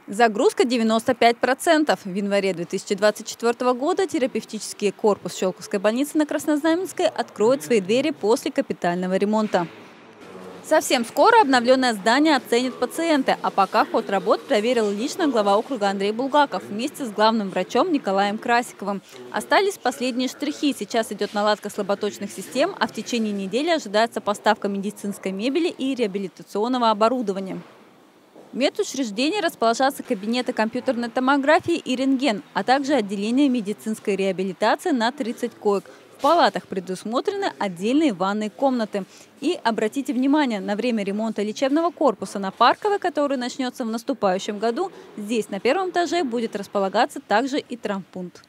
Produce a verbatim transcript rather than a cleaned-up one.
Загрузка девяносто пять процентов. В январе две тысячи двадцать четвёртого года терапевтический корпус Щелковской больницы на Краснознаменской откроет свои двери после капитального ремонта. Совсем скоро обновленное здание оценят пациенты, а пока ход работ проверил лично глава округа Андрей Булгаков вместе с главным врачом Николаем Красиковым. Остались последние штрихи. Сейчас идет наладка слаботочных систем, а в течение недели ожидается поставка медицинской мебели и реабилитационного оборудования. В медучреждении расположатся кабинеты компьютерной томографии и рентген, а также отделение медицинской реабилитации на тридцать коек. В палатах предусмотрены отдельные ванные комнаты. И обратите внимание, на время ремонта лечебного корпуса на Парковой, который начнется в наступающем году, здесь на первом этаже будет располагаться также и травмпункт.